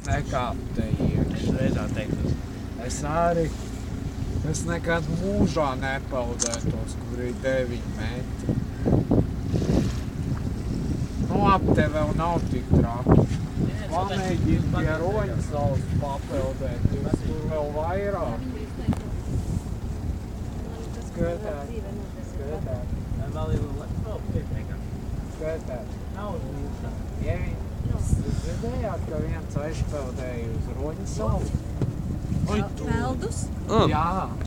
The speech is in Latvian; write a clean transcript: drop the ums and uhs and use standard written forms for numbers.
nekāpu te iekšā. Reizā teiktu. Es arī. Es nekad mūžā nepeldētos, kur ir 9 metri. Nu, ap te vēl nav tik traki. Pamēģini pie Roņsalas papeldēt, jūs tur vēl vairāk. Skatāt. Vēl ir piekniekā. Skatāt. Nav uz mūžā. Ja jūs dzirdējāt, ka viens aizpeldēja uz Roņsalu? Peldus? Jā.